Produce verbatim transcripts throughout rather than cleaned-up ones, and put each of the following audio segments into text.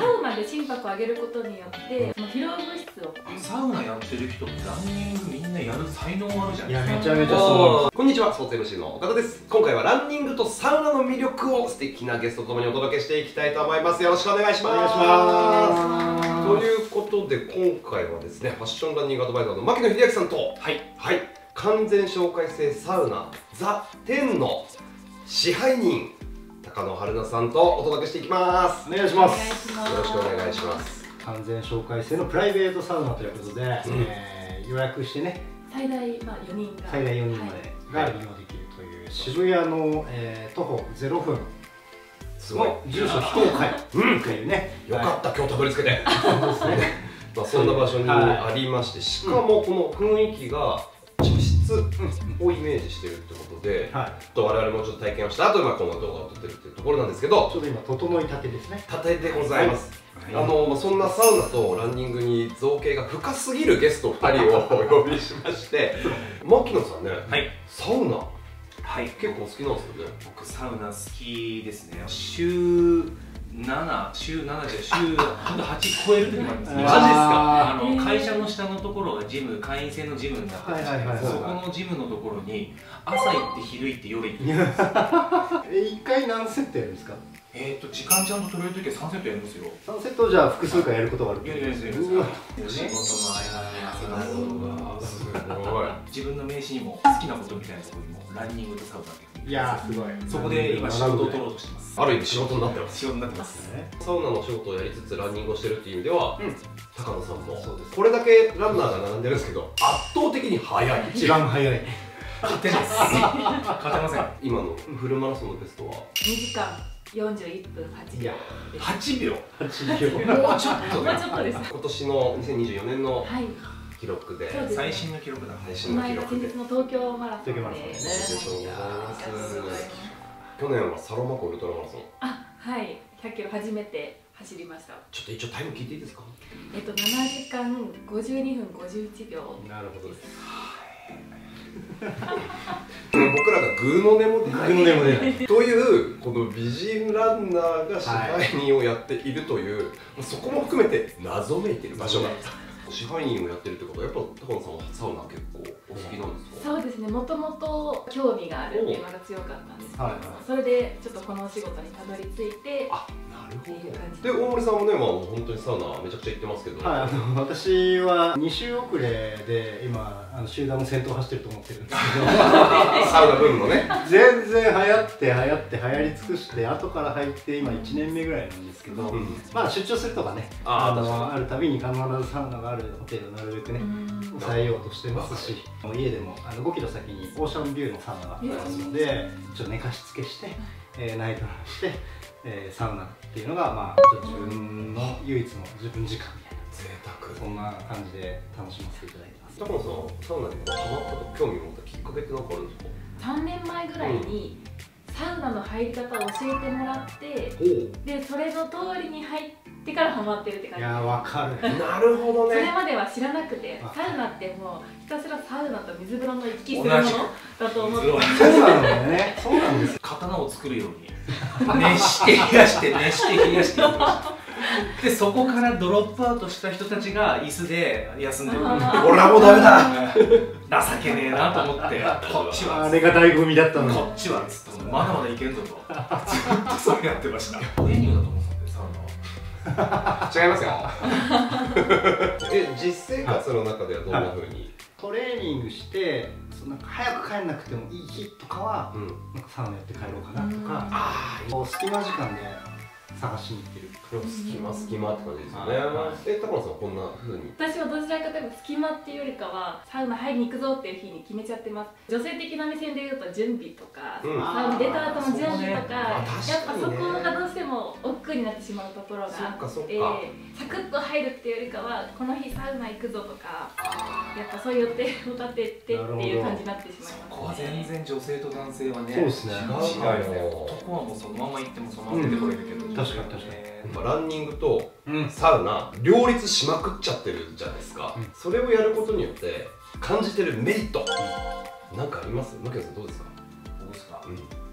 サウナで心拍を上げることによってその疲労物質を。 サウナやってる人ってランニングみんなやる才能あるじゃん。 いやめちゃめちゃそう。 こんにちは、スポーツ エムシー の岡田です。今回はランニングとサウナの魅力を素敵なゲストとともにお届けしていきたいと思います。よろしくお願いします。お願いします。ということで今回はですね、ファッションランニングアドバイザーの牧野秀明さんと、はいはい、完全紹介制サウナザ・テンの支配人高野春菜さんとお届けしていきます。 お願いします。 よろしくお願いします。 完全紹介制のプライベートサウナということで、うん、えー、予約してね、 最大、まあ、よにんが最大よにんまでが利用できるという、はい、渋谷の、えー、徒歩ゼロふんすごい住所非公開というね、 よかった、今日たどり着けて。 そうですね。 まあそんな場所にありまして、しかもこの雰囲気が茶室をイメージしてるってことで、はい、と我々もちょっと体験をした後、まあこの動画を撮ってるっていうところなんですけど、 ちょうど今整いたてですね。 たてでございます。はい、あのそんなサウナとランニングに造形が深すぎるゲストふたりをお呼びしまして、牧野さんね、はい、サウナ、はい、結構好きなんですよね。 僕サウナ好きですね。週なな、週ななで週ほんとはち超える時もありますね。 マジですか？ あの会社の下のところがジム、会員制のジムになってて、そこのジムのところに朝行って昼行って夜行って。 え、いっかい何セットやるんですか？ えっと時間ちゃんと取れる時はさんセットやるんですよ。 さんセットじゃあ複数回やることがある。 いやいやいやいや。仕事の合間に汗がすごい。自分の名刺にも好きなことみたいなところにもランニングとサウナって。 いやーすごい。 そこで今仕事を取ろうとしてます。 ある意味仕事になってます。 仕事になってます。 サウナの仕事をやりつつランニングをしてるっていう意味では、高野さんもこれだけランナーが並んでるんですけど、圧倒的に速い。 一番速い。 勝てないです。勝てません。 今のフルマラソンのベストはにじかんよんじゅういっぷんはちびょう。 はちびょう。 はちびょう。 もうちょっと。 もうちょっとです。 今年のにせんにじゅうよねんの記録で、 最新の記録だ。 最新の記録で。 先日の東京マラソンで。 おめでとうございます。去年はサロマ湖ウルトラマラソン。 あ、はい。ひゃっキロ初めて走りました。 ちょっと一応タイム聞いていいですか？ えっとななじかんごじゅうにふんごじゅういちびょう。 なるほどです。 僕らがグーの音も出ない。 グーの音も出ない。 というこの美人ランナーが支配人をやっているという、そこも含めて謎めいている場所が。支配人をやってるってことはやっぱ高野さんはサウナ結構お好きなんですか？ そうですね、もともと興味があるっていうのが強かったんですけど、それでちょっとこのお仕事にたどり着いて、あ、なるほど。 で大森さんもね、まあ本当にサウナめちゃくちゃ行ってますけど、 はい、あの私はに週遅れで今あの集団の先頭を走ってると思ってるんですけどサウナブームのね、 全然流行って流行って流行り尽くして後から入って今いちねんめぐらいなんですけど、うん、まあ出張するとかね、あのあるたびに必ずサウナがあるホテルをなるべくね抑えようとしてますし、家でもあのごキロ先にオーシャンビューのサウナがありますので、ちょっと寝かしつけして、えー、ナイトランして、えー、サウナっていうのがまあちょっと自分の唯一の自分時間みたいな、 贅沢、 そんな感じで楽しませていただいてます。 高野さん、サウナにハマったと興味を持ったきっかけって何かあるんですか？ さんねんまえぐらいに、うん、サウナの入り方を教えてもらって、でそれの通りに入ってからハマってるって感じ。 いやー、わかる。 なるほどね。 それまでは知らなくて、サウナってもうひたすらサウナと水風呂の行き来するものだと思ってた。 そうなんだよね。そうなんです。 刀を作るように熱して冷やして熱して冷やしてで、そこからドロップアウトした人たちが椅子で休んでる。 俺はもうダメだ情けねえなと思って、こっちはあれが醍醐味だったの。 こっちはつってまだまだいけんぞとずっとそれやってました。トレーニングだと思ってサウナは違いますよえ、実生活の中ではどんなふうに？ トレーニングしてなんか早く帰んなくてもいい日とかは、うん、なんかサウナやって帰ろうかなとか、ああ、もう隙間時間で探しに行ってる。 隙間隙間って感じですよね。え、高野さんはこんな風に？ 私はどちらかというと隙間っていうよりかはサウナ入りに行くぞっていう日に決めちゃってます。女性的な目線で言うと準備とか、サウナ出た後の準備とか、やっぱそこがどうしても億劫になってしまうところがあって、サクッと入るっていうよりかはこの日サウナ行くぞとか、やっぱそういう予定を立ててっていう感じになってしまいますね。 そこは全然女性と男性はね、 そうですね。 違うよね。男はもうそのまま行ってもそのまま出てこれるけど、 確かに確かに。 ランニングとサウナ両立しまくっちゃってるじゃないですか。それをやることによって感じてるメリットなんかあります？牧野さんどうですか？ どうですか？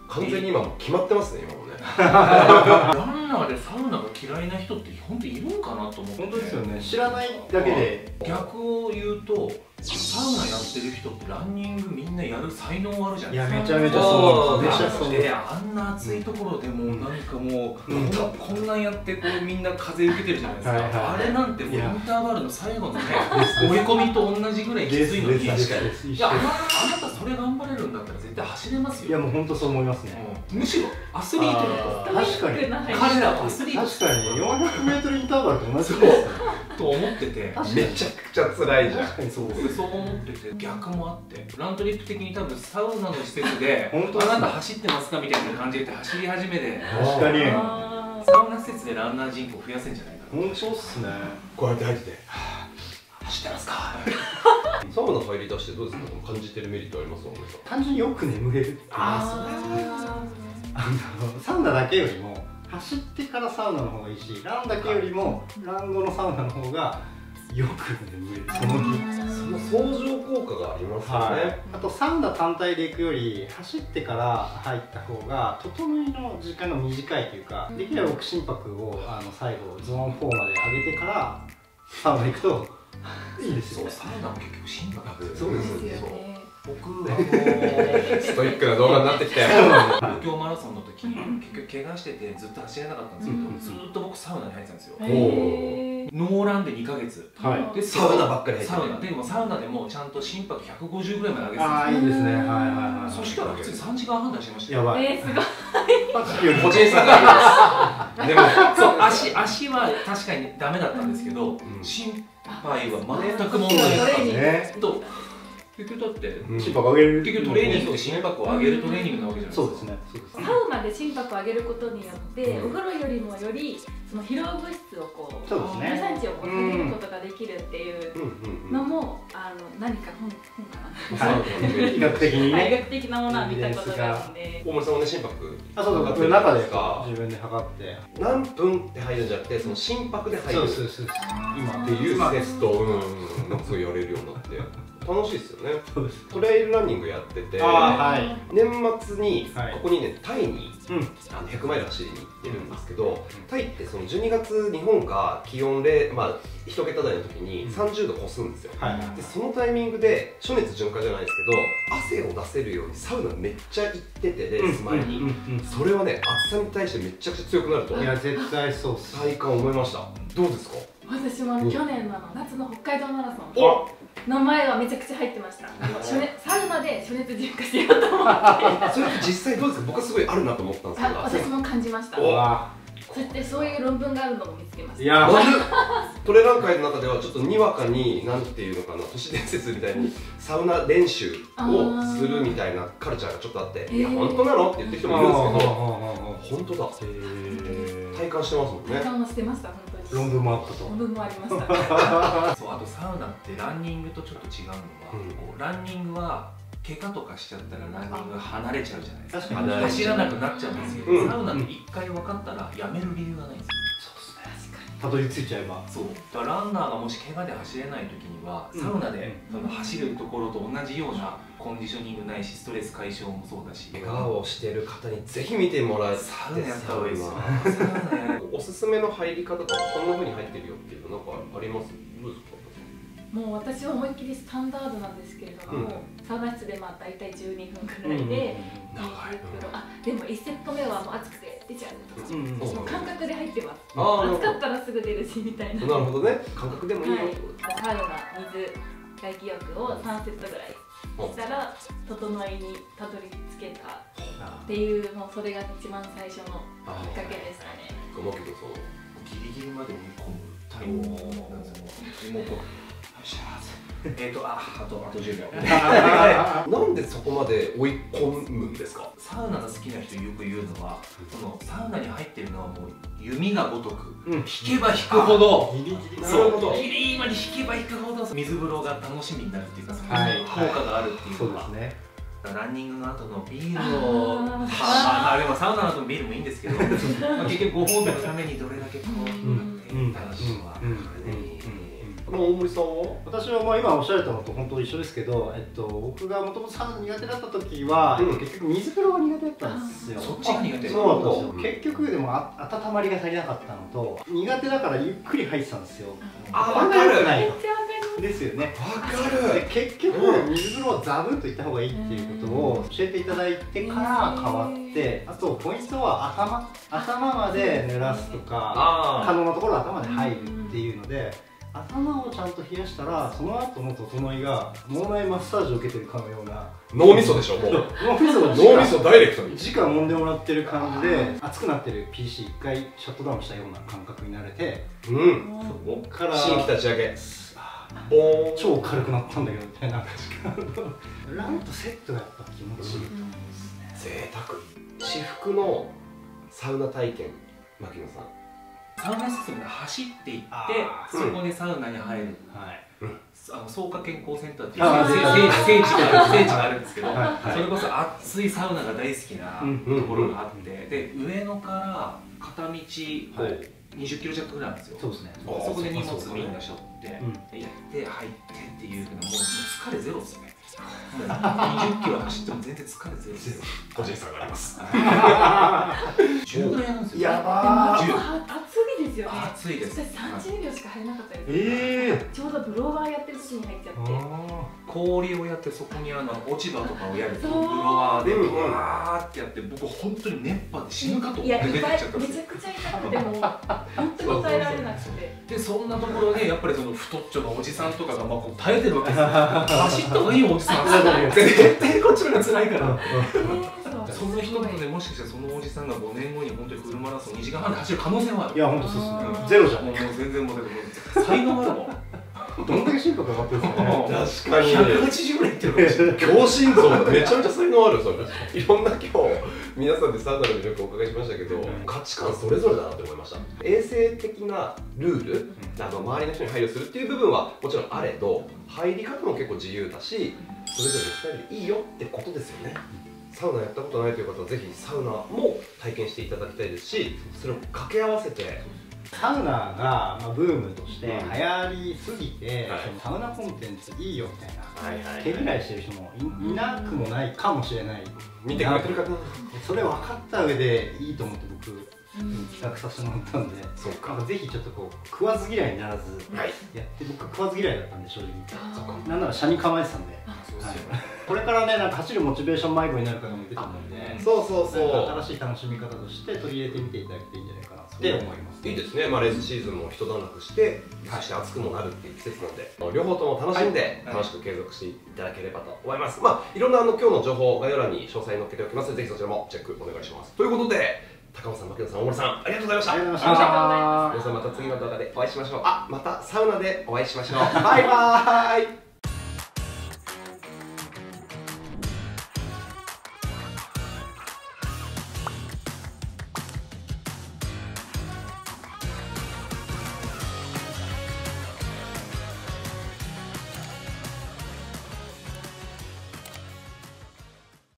完全に今も決まってますね、今もね。 ランナーでサウナが嫌いな人って本当いるんかなと思って。 本当ですよね。知らないだけで。 逆を言うとサウナやってる人ってランニングみんなやる才能あるじゃないですか。 いやめちゃめちゃそう。めちゃそうで、あんな暑いところでもうなんかもう、うん、こんなんやってこうみんな風受けてるじゃないですか。はいはいはい、あれなんてもうインターバルの最後のね追い込みと同じぐらいきついのに、いやあなたそれ頑張れるんだったら絶対走れますよ。 いやもう本当そう思いますね。 むしろアスリートの確かに彼らはアスリート確かによんひゃくメートルインターバルと同じですと思ってて、 めちゃくちゃ辛いじゃん。 確かにそうそう思ってて、逆もあってラントリップ的に多分サウナの施設で本当あなた走ってますかみたいな感じで走り始めで、 確かにサウナ施設でランナー人口増やせんじゃないかな。 本当っすね。 こうやって入ってて走ってますかサウナ入り出してどうですか、感じてるメリットありますか。 単純によく眠れるって言いますよね。あのサウナだけよりも走ってからサウナの方がいいし、ランだけよりもラン後のサウナの方がよく眠れる、その日。 その相乗効果がありますよね。はい、 あとサウナ単体で行くより走ってから入った方が整いの時間が短いというか、できれば僕心拍をあの最後ゾーンフォーまで上げてからサウナ行くといいですよね。 サウナも結局心拍がそうですよね。 僕あのー、 ストイックな動画になってきたよ。 東京マラソンの時に結局怪我しててずっと走れなかったんですけど、うん、ずっと僕サウナに入ってたんですよ。ノーランでにかげつ、 はい、 でサウナばっかり入ってサウナでもサウナでもちゃんと心拍ひゃくごじゅうぐらいまで上げてたんですよ。 ああいいですね。はいはいはい。 そしたら普通にさんじかんはん台してましたよ。 やばい。 えー、すごい。 個人差があります。でもそう足足は確かにダメだったんですけど、心配は全く問題なかったですね。と結局だって心拍上げる、 結局トレーニングって心拍を上げるトレーニングなわけじゃないですか。 そうですね。 サウナで心拍を上げることによって、お風呂よりもよりその疲労物質をこう尿酸値をこう下げることができるっていうのもあの何か本本かな。 医学的にね。 医学的なものは見たことがあるんで。 大森さんもね心拍。 あ、そうそう。中で自分で測って。 何分って入るんじゃなくて、その心拍で入る。 そうそうそう。 今っていうテスト、うん、なんかそう言われるようになって。楽しいですよね。トレイルランニングやってて、はい、年末にここにねタイに、うん、あのひゃくマイル走りに行ってるんですけど、うん、タイってそのじゅうにがつ日本が気温でまあいち桁台の時にさんじゅうど越すんですよ。でそのタイミングで暑熱順化じゃないですけど汗を出せるようにサウナめっちゃ行ってて、レース前にそれはね暑さに対してめちゃくちゃ強くなるといや絶対そう体感思いました。どうですか。 私も去年の夏の北海道マラソンの前はめちゃくちゃ入ってました。初熱サウナで暑熱順化しようと思ってそれって実際どうですか。僕はすごいあるなと思ったんですけど。 私も感じました。そしてそういう論文があるのも見つけました。 いやトレラン界の中ではちょっとにわかに何ていうのかな、都市伝説みたいにサウナ練習をするみたいなカルチャーがちょっとあって、いや本当なのって言ってる人もいるんですけど、本当だ体感してますもんね。 体感はしてました。本当に論文もあったと。 論文もありました。 そう、あとサウナってランニングとちょっと違うのは、こうランニングは怪我とかしちゃったらランニングが離れちゃうじゃないですか。走らなくなっちゃうんですけど、サウナって一回分かったらやめる理由がないんですよ。 たどり着いちゃえば。 そうだからランナーがもし怪我で走れない時には、サウナでその走るところと同じようなコンディショニングないし、ストレス解消もそうだし、 怪我をしている方にぜひ見てもらえて、 サウナやった方がいいですよ。 おすすめの入り方とかこんな風に入ってるよっていうのなんかあります？どうですか？ もう私は思いっきりスタンダードなんですけれども、うん、サウナ室でまあ大体じゅうにふんくらいで、あでもいちセット目はもう暑くて出ちゃうとか、うん、もう感覚で入ってます。暑かったらすぐ出るしみたいな。 なるほどね、感覚でもいいよ、はい、 サウナ、水、外気浴をさんセットぐらいしたら整いにたどり着けたっていう、もうそれが一番最初のきっかけでしたね。 ギリギリまで追い込むタイムなんですよね。えっと、あ、あと、あとじゅうびょう。 なんでそこまで追い込むんですか。 サウナが好きな人よく言うのは、そのサウナに入ってるのはもう弓が如く、うん、引けば引くほど、ギリギリ、そう、ギリギリまで引けば引くほど水風呂が楽しみになるっていうか、はい、効果があるっていうのは。そうですね。ランニングの後のビールを、ああ、でもサウナの後のビールもいいんですけど、結局ご褒美のためにどれだけこう、っていう話は。 大森さんは？ 私はまあ今おっしゃられたのと本当一緒ですけど、えっと、僕がもともとサウナ苦手だった時は、うん、結局水風呂が苦手だったんですよ。 そっちが苦手。 そうなんですよ、うん、結局でもあ温まりが足りなかったのと、苦手だからゆっくり入ってたんですよ。 あ、分かるですよね。 わかる。 で結局、うん、水風呂をザブンといった方がいいっていうことを教えていただいてから変わって、あとポイントは頭頭まで濡らすとか、可能なところは頭で入るっていうので、頭をちゃんと冷やしたらその後の整いが脳内マッサージを受けてるかのような。 脳みそでしょ、もう。 脳みそを脳みそダイレクトに直揉んでもらってる感じで、熱くなってる ピーシー 一回シャットダウンしたような感覚になれて、 うん、そこから新規立ち上げボーン、超軽くなったんだけどみたいな。ランとセットがやっぱ気持ちいいと思うんですね。 贅沢。至福のサウナ体験、牧野さん。 サウナ施設で走っていって、そこでサウナに入る、あの草加健康センターっていう聖地が聖地があるんですけど、それこそ熱いサウナが大好きなところがあって、で上野から片道にじゅっキロ弱ぐらいなんですよ。 そうですね。 そこで荷物みんな背負ってやって入ってっていうけど、もう疲れゼロですよね。にじゅっキロ走っても全然疲れゼロですよ。 個人差があります。 じゅうぐらいやるんですよ。 やばー。 でも暑いですよね。 暑いです。 私さんじゅうびょうしか入れなかったです。 ええ。 ちょうどブロワーやってる時に入っちゃって。 氷をやってそこにあの落ち葉とかをやるブロワーでブワーってやって、僕本当に熱波で死ぬかと思って出てきちゃったんですよ。 めちゃくちゃ痛くても本当に耐えられなくて。 でそんなところでやっぱりその太っちょのおじさんとかがまあこう耐えてるわけですよ。走った方がいいおじさん絶対こっちの方が辛いから。その人もね、もしかしたらそのおじさんがごねんごに本当にフルマラソンにじかんはんで走る可能性はある。 いや本当そうですね。ゼロじゃん。 もう全然もう才能あるもん。 どんだけ心拍かかってるんですかね。 確かにひゃくはちじゅうぐらいいってるかもしれない。 強心臓めちゃめちゃ才能ある。それいろんな今日皆さんでサウナの魅力をお伺いしましたけど、価値観それぞれだなって思いました。衛生的なルール、あの周りの人に配慮するっていう部分はもちろんあれど、入り方も結構自由だし、それぞれのスタイルでいいよってことですよね。サウナやったことないという方はぜひサウナも体験していただきたいですし、それを掛け合わせてサウナが、まあ、ブームとして流行りすぎて、はい、そのサウナコンテンツいいよみたいな手嫌いしてる人も い, いなくもないかもしれない。 見てくれてるかな。 それ分かった上でいいと思って僕企画させてもらったんで、 そうか、 ぜひちょっとこう食わず嫌いにならずやって、僕食わず嫌いだったんで正直なんなら車に構えてたんで、これからねなんか走るモチベーション迷子になる方もいると思うんで、 そうそうそう、 新しい楽しみ方として取り入れてみていただけていいんじゃないかなって思います。 いいですね。まあレースシーズンも一段落して、そして暑くもなるっていう季節なんで、両方とも楽しんで楽しく継続していただければと思います。まあいろんなあの今日の情報概要欄に詳細載っけておきますので、ぜひそちらもチェックお願いします。ということで、高尾さん、牧野さん、大森さん、ありがとうございました。 ありがとうございました。 皆さんまた次の動画でお会いしましょう。あ、またサウナでお会いしましょう。バイバーイ。